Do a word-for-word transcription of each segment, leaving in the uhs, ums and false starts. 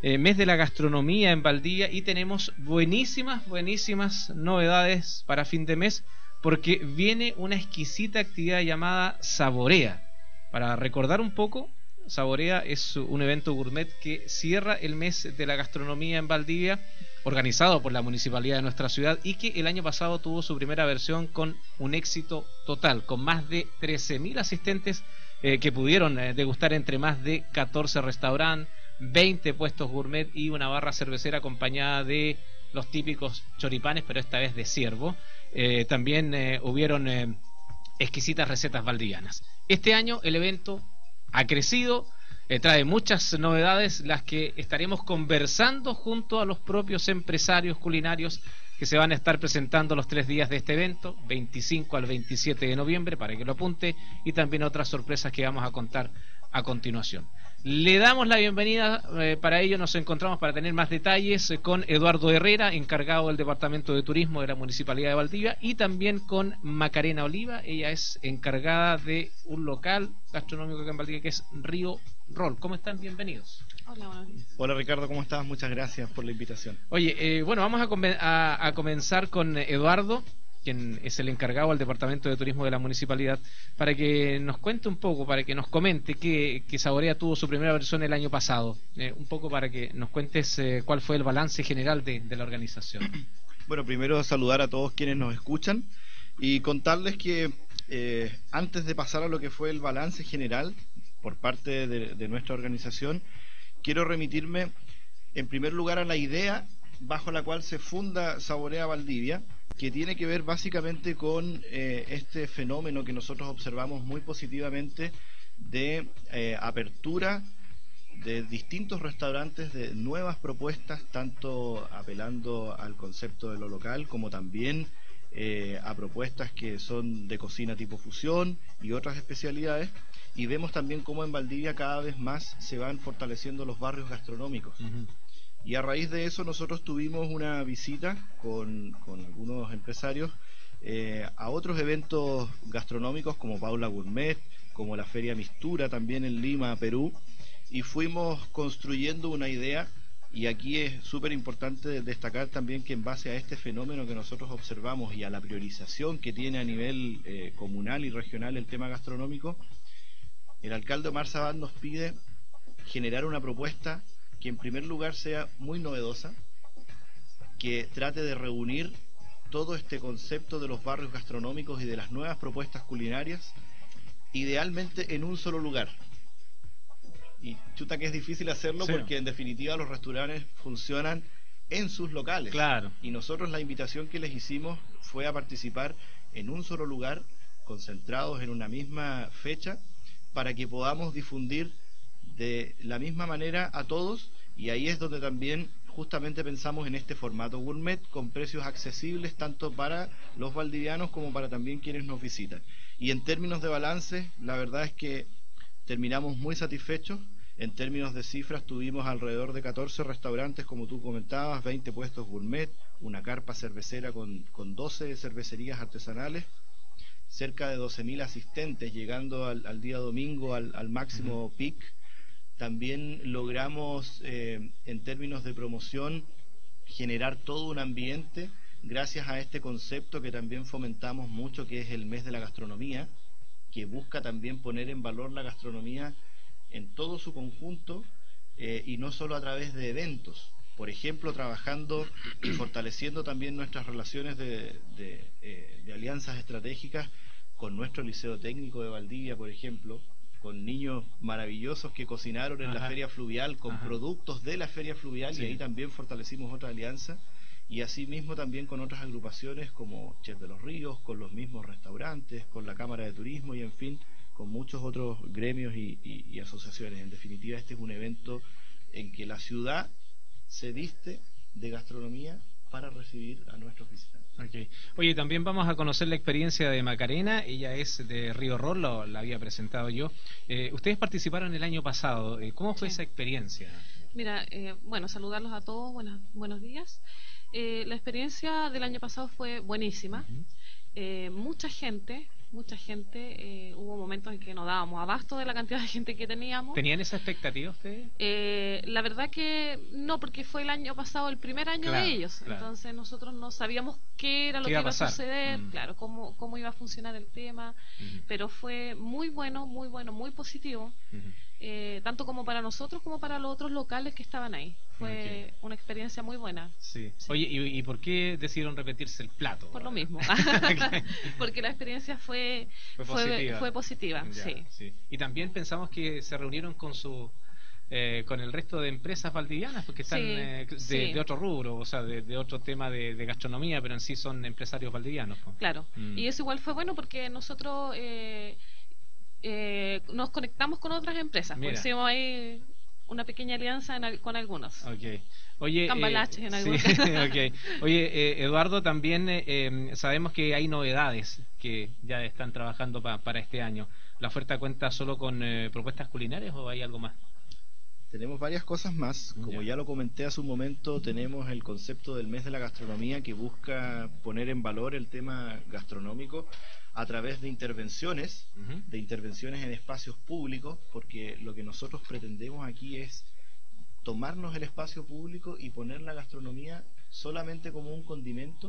eh, mes de la gastronomía en Valdivia, y tenemos buenísimas, buenísimas novedades para fin de mes, porque viene una exquisita actividad llamada Saborea. Para recordar un poco, Saborea es un evento gourmet que cierra el mes de la gastronomía en Valdivia, organizado por la municipalidad de nuestra ciudad, y que el año pasado tuvo su primera versión con un éxito total, con más de trece mil asistentes eh, que pudieron eh, degustar entre más de catorce restaurantes, veinte puestos gourmet y una barra cervecera acompañada de los típicos choripanes, pero esta vez de ciervo. Eh, también eh, hubieron eh, exquisitas recetas valdivianas. Este año el evento ha crecido, eh, trae muchas novedades, las que estaremos conversando junto a los propios empresarios culinarios que se van a estar presentando los tres días de este evento, veinticinco al veintisiete de noviembre, para que lo apunte, y también otras sorpresas que vamos a contar a continuación. Le damos la bienvenida, eh, para ello nos encontramos para tener más detalles eh, con Eduardo Herrera, encargado del Departamento de Turismo de la Municipalidad de Valdivia, y también con Macarena Oliva. Ella es encargada de un local gastronómico acá en Valdivia que es Río Roll. ¿Cómo están? Bienvenidos. Hola, buenos días. Hola Ricardo, ¿cómo estás? Muchas gracias por la invitación. Oye, eh, bueno, vamos a, a, a comenzar con Eduardo, quien es el encargado del Departamento de Turismo de la Municipalidad, para que nos cuente un poco, para que nos comente que, que Saborea tuvo su primera versión el año pasado, eh, un poco para que nos cuentes eh, cuál fue el balance general de, de la organización. Bueno, primero saludar a todos quienes nos escuchan y contarles que eh, antes de pasar a lo que fue el balance general por parte de, de nuestra organización, quiero remitirme en primer lugar a la idea bajo la cual se funda Saborea Valdivia, que tiene que ver básicamente con eh, este fenómeno que nosotros observamos muy positivamente de eh, apertura de distintos restaurantes, de nuevas propuestas, tanto apelando al concepto de lo local como también eh, a propuestas que son de cocina tipo fusión y otras especialidades. Y vemos también cómo en Valdivia cada vez más se van fortaleciendo los barrios gastronómicos. Uh-huh. Y a raíz de eso nosotros tuvimos una visita con, con algunos empresarios eh, a otros eventos gastronómicos como Paula Gourmet, como la Feria Mistura también en Lima, Perú, y fuimos construyendo una idea. Y aquí es súper importante destacar también que en base a este fenómeno que nosotros observamos y a la priorización que tiene a nivel eh, comunal y regional el tema gastronómico, el alcalde Omar Sabat nos pide generar una propuesta que en primer lugar sea muy novedosa, que trate de reunir todo este concepto de los barrios gastronómicos y de las nuevas propuestas culinarias, idealmente en un solo lugar. Y chuta que es difícil hacerlo, sí, porque en definitiva los restaurantes funcionan en sus locales. Claro. Y nosotros la invitación que les hicimos fue a participar en un solo lugar, concentrados en una misma fecha, para que podamos difundir de la misma manera a todos, y ahí es donde también justamente pensamos en este formato gourmet con precios accesibles tanto para los valdivianos como para también quienes nos visitan. Y en términos de balance, la verdad es que terminamos muy satisfechos. En términos de cifras tuvimos alrededor de catorce restaurantes, como tú comentabas, veinte puestos gourmet, una carpa cervecera con, con doce cervecerías artesanales, cerca de doce mil asistentes, llegando al, al día domingo al, al máximo uh-huh. peak. También logramos, eh, en términos de promoción, generar todo un ambiente gracias a este concepto que también fomentamos mucho, que es el mes de la gastronomía, que busca también poner en valor la gastronomía en todo su conjunto, eh, y no solo a través de eventos. Por ejemplo, trabajando y fortaleciendo también nuestras relaciones de, de, eh, de alianzas estratégicas con nuestro Liceo Técnico de Valdivia, por ejemplo, con niños maravillosos que cocinaron en Ajá. la Feria Fluvial, con Ajá. productos de la Feria Fluvial, sí. y ahí también fortalecimos otra alianza, y asimismo también con otras agrupaciones como Chef de los Ríos, con los mismos restaurantes, con la Cámara de Turismo y en fin, con muchos otros gremios y, y, y asociaciones. En definitiva, este es un evento en que la ciudad se viste de gastronomía para recibir a nuestros visitantes. Okay. Oye, también vamos a conocer la experiencia de Macarena. Ella es de Río Roll, lo, la había presentado yo. Eh, ustedes participaron el año pasado. Eh, ¿Cómo fue sí. esa experiencia? Mira, eh, bueno, saludarlos a todos. Buenas, buenos días. Eh, la experiencia del año pasado fue buenísima. Uh-huh. eh, mucha gente, mucha gente. Eh, hubo momentos en que no dábamos abasto de la cantidad de gente que teníamos. ¿Tenían esa expectativa ustedes? Eh, la verdad que no, porque fue el año pasado el primer año Claro, de ellos. claro. Entonces nosotros no sabíamos qué era lo ¿Qué que iba a iba a pasar? suceder, Mm. claro, cómo, cómo iba a funcionar el tema. Ujú. Pero fue muy bueno, muy bueno, muy positivo. Ujú. Eh, tanto como para nosotros como para los otros locales que estaban ahí. Fue Ok. una experiencia muy buena. Sí. Oye, ¿y, y por qué decidieron repetirse el plato? Por lo mismo. Ok. Porque la experiencia fue, Fue fue, positiva. fue positiva, Ya, sí. sí. Y también pensamos que se reunieron con su eh, con el resto de empresas valdivianas, porque están Sí, eh, de, sí. de otro rubro, o sea, de, de otro tema de, de gastronomía, pero en sí son empresarios valdivianos. Po. Claro. Mm. Y eso igual fue bueno porque nosotros eh, eh, nos conectamos con otras empresas. Mira. Pues hicimos ahí una pequeña alianza en al- con algunos. Okay. Oye, Cambalaches en sí, algunos casos. okay. Oye, eh, Eduardo, también eh, eh, sabemos que hay novedades que ya están trabajando pa- para este año. ¿La oferta cuenta solo con eh, propuestas culinarias o hay algo más? Tenemos varias cosas más. Como Ya. ya lo comenté hace un momento, tenemos el concepto del mes de la gastronomía que busca poner en valor el tema gastronómico a través de intervenciones, Ujú. de intervenciones en espacios públicos, porque lo que nosotros pretendemos aquí es tomarnos el espacio público y poner la gastronomía solamente como un condimento,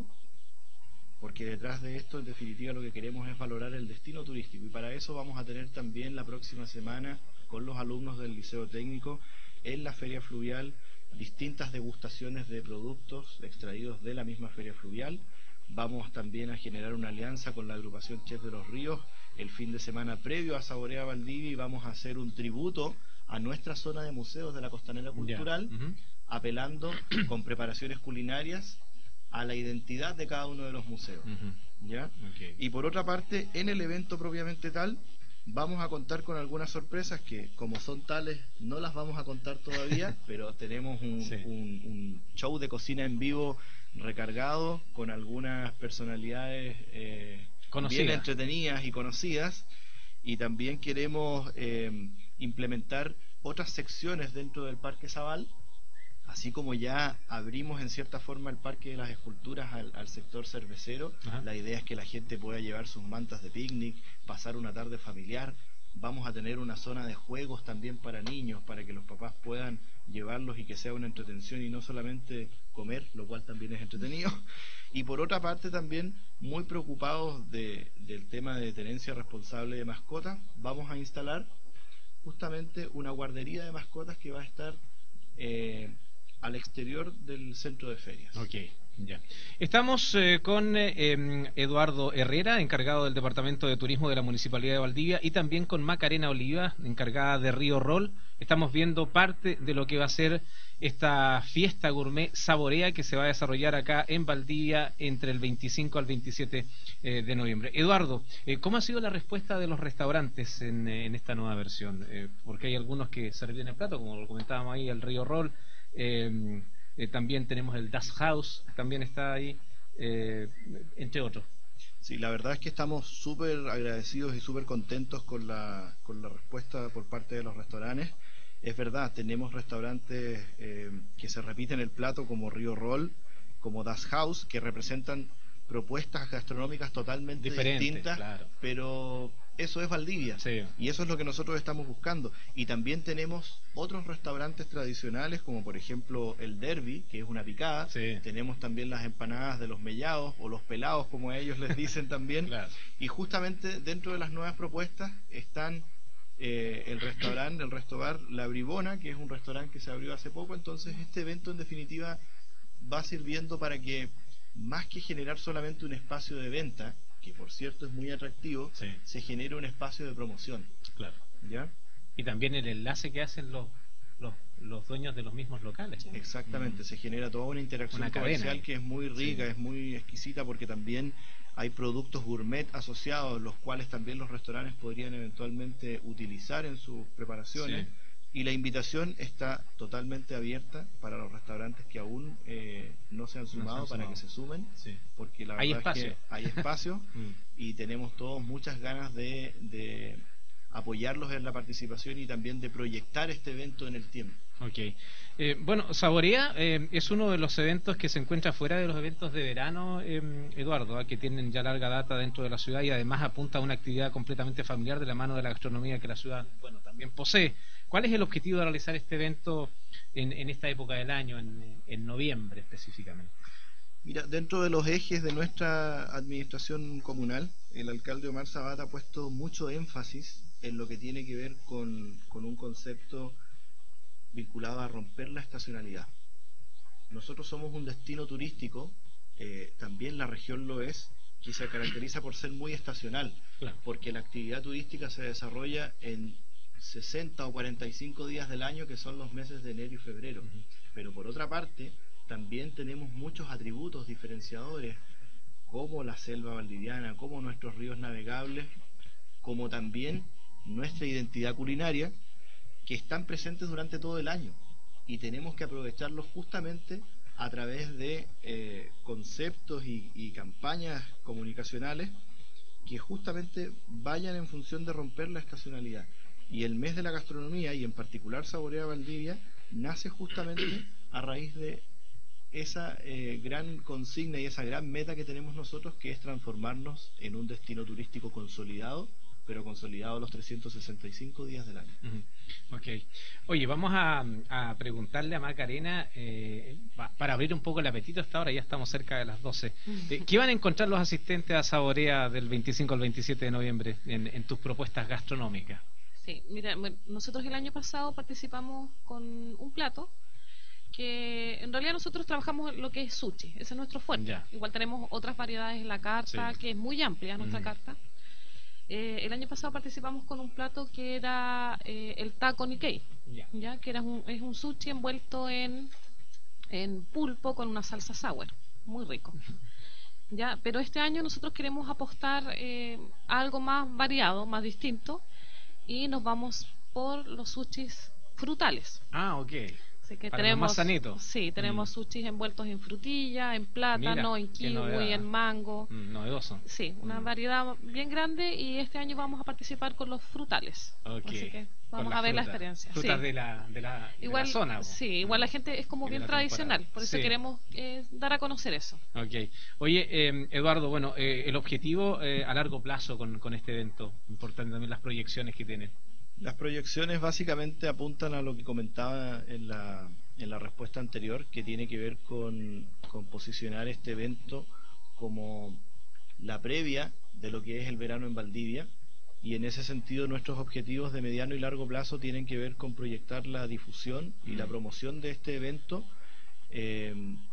porque detrás de esto, en definitiva, lo que queremos es valorar el destino turístico, y para eso vamos a tener también la próxima semana con los alumnos del Liceo Técnico en la Feria Fluvial distintas degustaciones de productos extraídos de la misma Feria Fluvial. Vamos también a generar una alianza con la agrupación Chef de los Ríos el fin de semana previo a Saborea Valdivia, y vamos a hacer un tributo a nuestra zona de museos de la Costanera Cultural, Ya. Ujú. apelando con preparaciones culinarias a la identidad de cada uno de los museos. Ujú. ¿Ya? Ok. Y por otra parte, en el evento propiamente tal, vamos a contar con algunas sorpresas que, como son tales, no las vamos a contar todavía, pero tenemos un, Sí. un- un show de cocina en vivo recargado con algunas personalidades eh, Conocidas. bien entretenidas y conocidas, y también queremos eh, implementar otras secciones dentro del Parque Zabal. Así como ya abrimos en cierta forma el Parque de las Esculturas al, al sector cervecero, Ajá. la idea es que la gente pueda llevar sus mantas de picnic, pasar una tarde familiar. Vamos a tener una zona de juegos también para niños, para que los papás puedan llevarlos y que sea una entretención y no solamente comer, lo cual también es entretenido. Y por otra parte también, muy preocupados de, del tema de tenencia responsable de mascotas, vamos a instalar justamente una guardería de mascotas que va a estar eh, al exterior del centro de ferias. Ok, ya. Estamos eh, con eh, em, Eduardo Herrera, encargado del Departamento de Turismo de la Municipalidad de Valdivia, y también con Macarena Oliva, encargada de Río Roll. Estamos viendo parte de lo que va a ser esta fiesta gourmet Saborea que se va a desarrollar acá en Valdivia entre el veinticinco al veintisiete eh, de noviembre. Eduardo, eh, ¿cómo ha sido la respuesta de los restaurantes en, eh, en esta nueva versión? Eh, porque hay algunos que se repiten el plato, como lo comentábamos ahí, el Río Roll. Eh, eh, también tenemos el Das House, también está ahí, eh, entre otros. Sí, la verdad es que estamos súper agradecidos y súper contentos con la, con la respuesta por parte de los restaurantes. Es verdad, tenemos restaurantes eh, que se repiten el plato, como Río Roll, como Das House, que representan propuestas gastronómicas totalmente Diferentes, distintas, claro. pero eso es Valdivia, Sí. y eso es lo que nosotros estamos buscando. Y también tenemos otros restaurantes tradicionales, como por ejemplo el Derby, que es una picada. Sí. Tenemos también las empanadas de los mellados, o los pelados, como ellos les dicen también. Claro. Y justamente dentro de las nuevas propuestas están eh, el restaurante, el Restobar La Bribona, que es un restaurante que se abrió hace poco. Entonces este evento en definitiva va sirviendo para que, más que generar solamente un espacio de venta, que por cierto es muy atractivo, Sí. se genere un espacio de promoción. Claro. ¿Ya? Y también el enlace que hacen los, los, los dueños de los mismos locales. Exactamente, se genera toda una interacción Una cadena comercial ahí. que es muy rica, Sí. es muy exquisita, porque también hay productos gourmet asociados, los cuales también los restaurantes podrían eventualmente utilizar en sus preparaciones. Sí. Y la invitación está totalmente abierta para los restaurantes que aún eh, no se han No se han sumado, para sumado. que se sumen, Sí. porque la Hay verdad espacio. es que hay espacio Mm. y tenemos todos muchas ganas de, de apoyarlos en la participación y también de proyectar este evento en el tiempo. Ok. Eh, bueno, Saborea eh, es uno de los eventos que se encuentra fuera de los eventos de verano, eh, Eduardo, ¿eh? que tienen ya larga data dentro de la ciudad y además apunta a una actividad completamente familiar de la mano de la gastronomía que la ciudad, bueno, también posee. ¿Cuál es el objetivo de realizar este evento en, en esta época del año, en, en noviembre específicamente? Mira, dentro de los ejes de nuestra administración comunal, el alcalde Omar Sabat ha puesto mucho énfasis en lo que tiene que ver con, con un concepto vinculado a romper la estacionalidad. Nosotros somos un destino turístico, eh, también la región lo es, que se caracteriza por ser muy estacional, claro, porque la actividad turística se desarrolla en sesenta o cuarenta y cinco días del año, que son los meses de enero y febrero. Uh-huh. Pero por otra parte, también tenemos muchos atributos diferenciadores, como la selva valdiviana, como nuestros ríos navegables, como también nuestra identidad culinaria, que están presentes durante todo el año y tenemos que aprovecharlos justamente a través de eh, conceptos y, y campañas comunicacionales que justamente vayan en función de romper la estacionalidad. Y el mes de la gastronomía, y en particular Saborea Valdivia, nace justamente a raíz de esa eh, gran consigna y esa gran meta que tenemos nosotros, que es transformarnos en un destino turístico consolidado, pero consolidado los trescientos sesenta y cinco días del año. Uh-huh. Ok. Oye, vamos a, a preguntarle a Macarena, eh, para abrir un poco el apetito hasta ahora, ya estamos cerca de las doce. Eh, ¿Qué van a encontrar los asistentes a Saborea del veinticinco al veintisiete de noviembre en, en tus propuestas gastronómicas? Sí, mira, bueno, nosotros el año pasado participamos con un plato que en realidad nosotros trabajamos lo que es sushi, ese es nuestro fuerte. Ya. Igual tenemos otras variedades en la carta, sí, que es muy amplia nuestra mm. carta. Eh, el año pasado participamos con un plato que era eh, el taco Nikkei, yeah. ya que era un, es un sushi envuelto en, en pulpo con una salsa sour, muy rico. ya, pero este año nosotros queremos apostar eh, a algo más variado, más distinto, y nos vamos por los sushis frutales. Ah, ok. Así que Para tenemos, más sanito. Sí, tenemos mm. sushis envueltos en frutilla, en plátano, Mira, en kiwi, en mango. Mm, novedoso. Sí, una mm. variedad bien grande, y este año vamos a participar con los frutales. Okay. Así que vamos a ver fruta, la experiencia. Frutas sí. de, la, de, la, igual, de la zona. Sí, igual la gente es como bien tradicional, temporada. Por eso sí. queremos eh, dar a conocer eso. Okay. Oye, eh, Eduardo, bueno, eh, el objetivo eh, a largo plazo con, con este evento, importante también las proyecciones que tienen. Las proyecciones básicamente apuntan a lo que comentaba en la, en la respuesta anterior, que tiene que ver con, con posicionar este evento como la previa de lo que es el verano en Valdivia, y en ese sentido nuestros objetivos de mediano y largo plazo tienen que ver con proyectar la difusión y la promoción de este evento eh,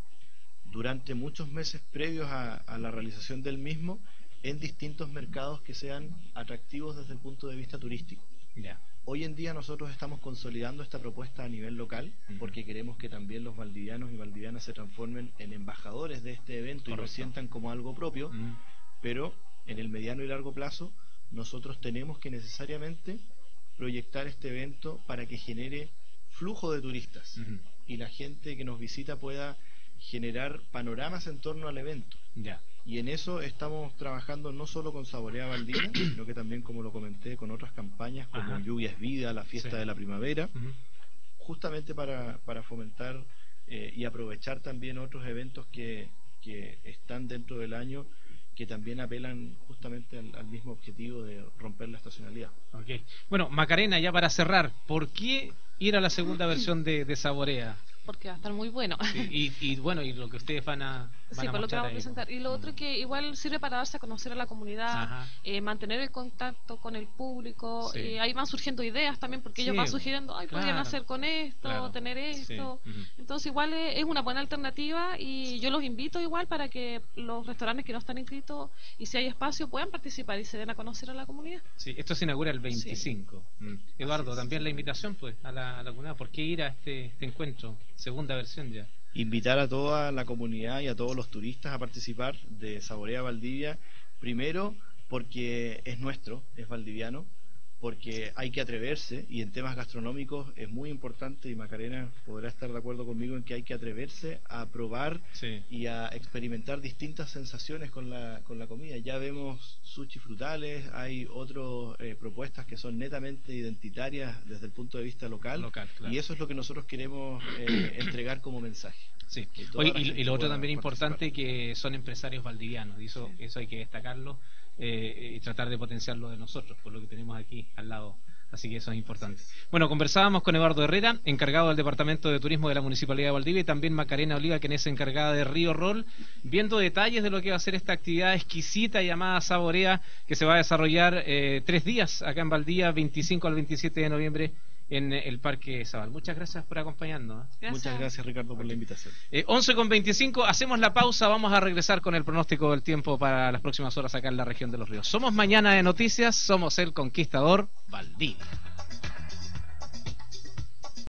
durante muchos meses previos a, a la realización del mismo, en distintos mercados que sean atractivos desde el punto de vista turístico. Yeah. Hoy en día nosotros estamos consolidando esta propuesta a nivel local, uh-huh, porque queremos que también los valdivianos y valdivianas se transformen en embajadores de este evento. Correcto. Y lo sientan como algo propio, uh-huh, pero en el mediano y largo plazo nosotros tenemos que necesariamente proyectar este evento para que genere flujo de turistas, uh-huh, y la gente que nos visita pueda generar panoramas en torno al evento. Yeah. Y en eso estamos trabajando no solo con Saborea Valdivia, sino que también, como lo comenté, con otras campañas como Ajá. Lluvia es Vida, la fiesta sí. de la primavera, uh-huh, justamente para, para fomentar eh, y aprovechar también otros eventos que, que están dentro del año, que también apelan justamente al, al mismo objetivo de romper la estacionalidad. Okay. Bueno, Macarena, ya para cerrar, ¿por qué ir a la segunda versión de, de Saborea? Porque va a estar muy bueno. Sí, y, y bueno, y lo que ustedes van a, van sí, a por lo que vamos a ahí. presentar. Y lo otro es que igual sirve para darse a conocer a la comunidad, eh, mantener el contacto con el público. Sí. Eh, ahí van surgiendo ideas también, porque sí, ellos van sugiriendo, ay, claro, podrían hacer con esto, claro, tener esto. Sí. Uh-huh. Entonces igual es, es una buena alternativa, y yo los invito igual para que los restaurantes que no están inscritos, y si hay espacio, puedan participar y se den a conocer a la comunidad. Sí, esto se inaugura el veinticinco. Sí. Mm. Eduardo, también la invitación pues a la, a la comunidad. ¿Por qué ir a este, este encuentro? Segunda versión ya. Invitar a toda la comunidad y a todos los turistas a participar de Saborea Valdivia, primero porque es nuestro, es valdiviano, porque hay que atreverse, y en temas gastronómicos es muy importante, y Macarena podrá estar de acuerdo conmigo en que hay que atreverse a probar sí. y a experimentar distintas sensaciones con la, con la comida. Ya vemos sushi frutales, hay otras eh, propuestas que son netamente identitarias desde el punto de vista local, local claro. y eso es lo que nosotros queremos eh, entregar como mensaje. Sí. Oye, y, y lo otro también importante, que son empresarios valdivianos, y eso, sí. eso hay que destacarlo. Eh, y tratar de potenciarlo de nosotros, por lo que tenemos aquí al lado, así que eso es importante. Bueno, conversábamos con Eduardo Herrera, encargado del Departamento de Turismo de la Municipalidad de Valdivia, y también Macarena Oliva, quien es encargada de Río Roll, viendo detalles de lo que va a ser esta actividad exquisita llamada Saborea, que se va a desarrollar eh, tres días acá en Valdivia, veinticinco al veintisiete de noviembre, en el Parque Zabal. Muchas gracias por acompañarnos. Gracias. Muchas gracias, Ricardo, por la invitación. Eh, once con veinticinco, hacemos la pausa, vamos a regresar con el pronóstico del tiempo para las próximas horas acá en la región de Los Ríos. Somos Mañana de Noticias, somos El Conquistador Valdivia.